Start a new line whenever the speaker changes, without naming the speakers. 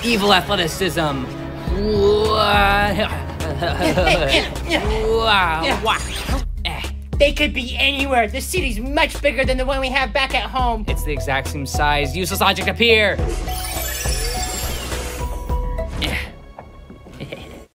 evil athleticism.
They could be anywhere. The city's much bigger than the one we have back at home.
It's the exact same size. Useless object appear.